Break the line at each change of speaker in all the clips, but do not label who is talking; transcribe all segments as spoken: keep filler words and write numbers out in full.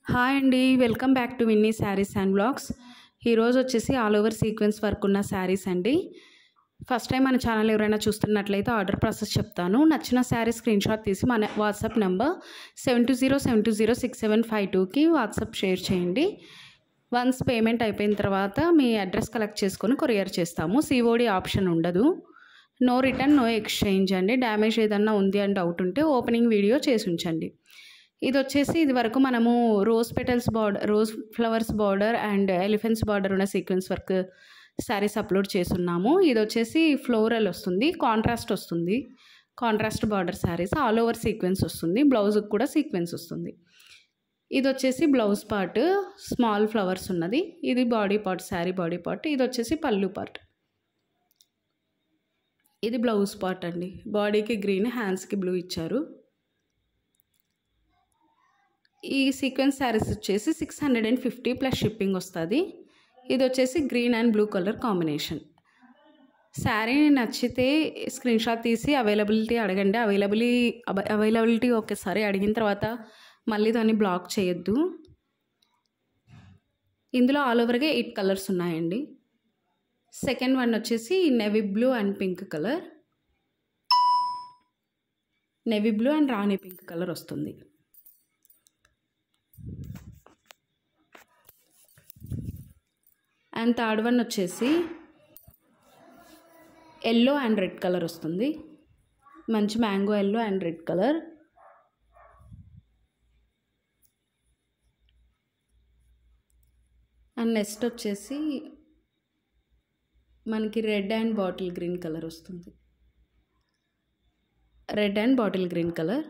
Hi అండి, welcome back to Vinny Sarees and blogs. ఈరోజు వచ్చేసి ఆల్ ఓవర్ సీక్వెన్స్ వర్క్ ఉన్న శారీస్ అండి. ఫస్ట్ టైం మన ఛానల్ ఎవరైనా చూస్తున్నట్లయితే ఆర్డర్ ప్రాసెస్ చెప్తాను. నచ్చిన శారీ స్క్రీన్ షాట్ తీసి మన WhatsApp number seven two zero seven two zero six seven five టూకి వాట్సాప్ షేర్ చేయండి. వన్స్ పేమెంట్ అయిపోయిన తర్వాత మీ అడ్రస్ కలెక్ట్ చేసుకొని కొరియర్ చేస్తాము. సిఓడి ఆప్షన్ ఉండదు. నో రిటర్న్, నో ఎక్స్చేంజ్ అండి. డ్యామేజ్ ఏదన్నా ఉంది అని డౌట్ ఉంటే ఓపెనింగ్ వీడియో చేసి ఉంచండి. ఇది వచ్చేసి ఇది వరకు మనము rose petals border, rose flowers border and elephants border ఉన్న సీక్వెన్స్ వర్క్ శారీస్ అప్లోడ్ చేస్తున్నాము. ఇది వచ్చేసి ఫ్లోరల్ వస్తుంది, కాంట్రాస్ట్ వస్తుంది, contrast border saris, all over sequence వస్తుంది, బ్లౌజ్కి కూడా సీక్వెన్స్ వస్తుంది. ఇది వచ్చేసి బ్లౌజ్ పార్ట్, స్మాల్ ఫ్లవర్స్ ఉన్నది. ఇది body part, sari body part. ఇది వచ్చేసి పళ్ళు పార్ట్. ఇది బ్లౌజ్ పార్ట్ అండి. బాడీకి గ్రీన్, హ్యాండ్స్కి బ్లూ ఇచ్చారు. ఈ సీక్వెన్స్ శారీస్ వచ్చేసి six hundred and fifty plus shipping వస్తుంది. ఇది వచ్చేసి green and blue colour combination. Sari నచ్చితే స్క్రీన్ షాట్ తీసి అవైలబిలిటీ అడగండి. అవైలబిలి అవైలబిలిటీ ఒకసారి అడిగిన తర్వాత మళ్ళీ దాన్ని బ్లాక్ చేయొద్దు. ఇందులో ఆల్ ఓవర్గా ఎయిట్ కలర్స్ ఉన్నాయండి. సెకండ్ వన్ వచ్చేసి navy blue and pink colour, navy blue and రాణి పింక్ కలర్ వస్తుంది. అండ్ థర్డ్ వన్ వచ్చేసి ఎల్లో అండ్ రెడ్ కలర్ వస్తుంది. మంచి mango yellow and red colour. And next వచ్చేసి మనకి red and bottle green colour వస్తుంది. Red and bottle green colour.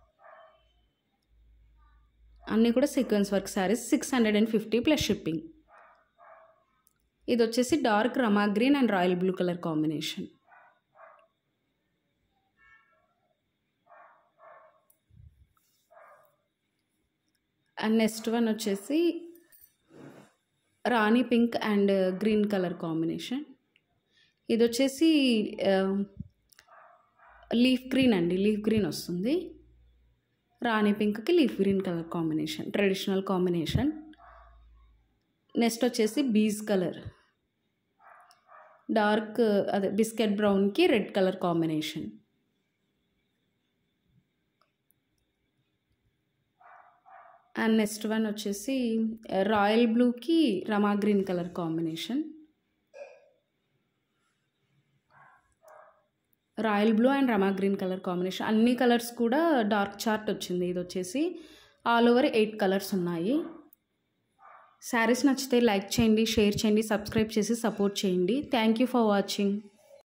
అన్నీ కూడా sequence work saris, six hundred and fifty plus shipping. ఇది వచ్చేసి డార్క్ రమా green and royal blue colour combination. And next one వచ్చేసి రాణి pink and green colour combination. ఇది వచ్చేసి లీఫ్ గ్రీన్ అండి, లీఫ్ గ్రీన్ వస్తుంది. రాణి పింక్కి leaf green colour combination, traditional combination. Next వచ్చేసి బీజ్ కలర్, డార్క్ అదే బిస్కెట్ బ్రౌన్కి red colour combination. And next one వచ్చేసి రాయల్ బ్లూకి రమా green colour combination. Royal blue and రమా గ్రీన్ కలర్ కాంబినేషన్. అన్ని కలర్స్ కూడా డార్క్ చార్ట్ వచ్చింది. ఇది వచ్చేసి ఆల్ ఓవర్ ఎయిట్ కలర్స్ ఉన్నాయి. శారీస్ నచ్చితే లైక్ చేయండి, షేర్ చేయండి, సబ్స్క్రైబ్ చేసి సపోర్ట్ చేయండి. Thank you for watching.